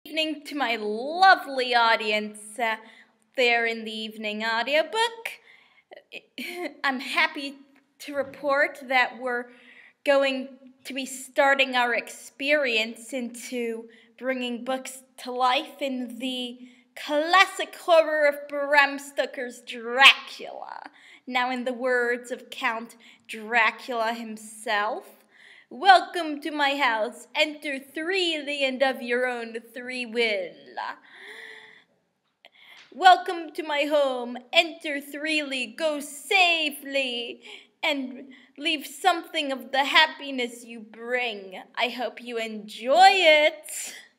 Evening to my lovely audience there in the evening audiobook. I'm happy to report that we're going to be starting our experience into bringing books to life in the classic horror of Bram Stoker's Dracula. Now, in the words of Count Dracula himself, welcome to my house. Enter freely and of your own free will. Welcome to my home. Enter freely, go safely, and leave something of the happiness you bring. I hope you enjoy it.